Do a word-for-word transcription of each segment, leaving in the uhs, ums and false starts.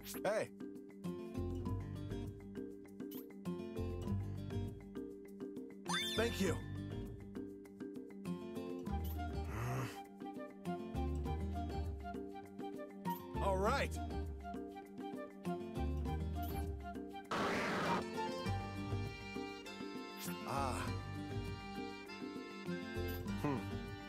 Hey. Thank you. All right. Ah. Hmm.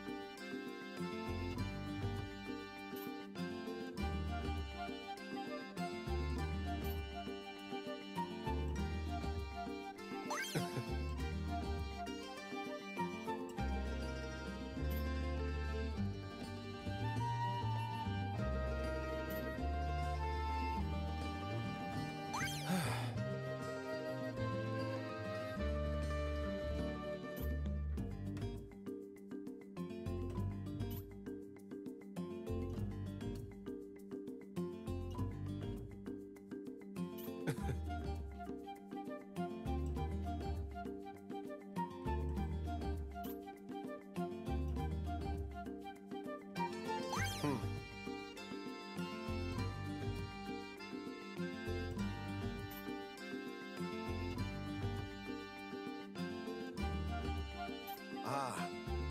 Hmm. Ah.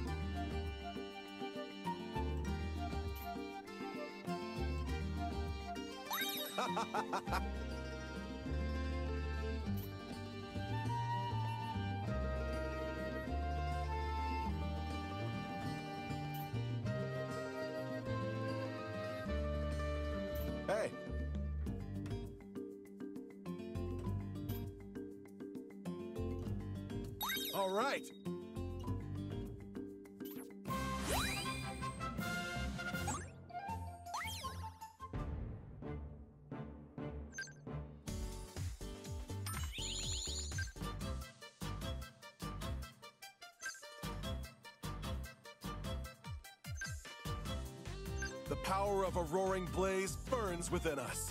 Hey. All right. The power of a roaring blaze burns within us.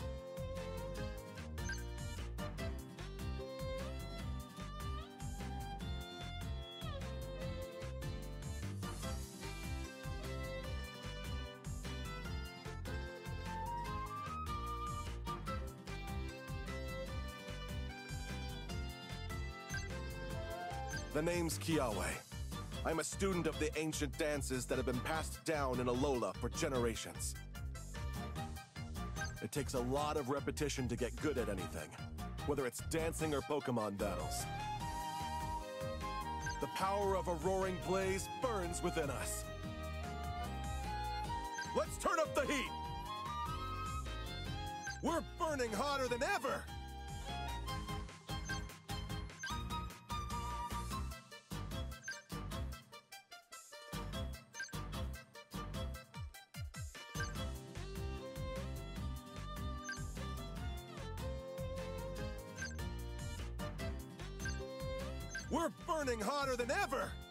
The name's Kiawe. I'm a student of the ancient dances that have been passed down in Alola for generations. It takes a lot of repetition to get good at anything, whether it's dancing or Pokémon battles. The power of a roaring blaze burns within us. Let's turn up the heat! We're burning hotter than ever! We're burning hotter than ever!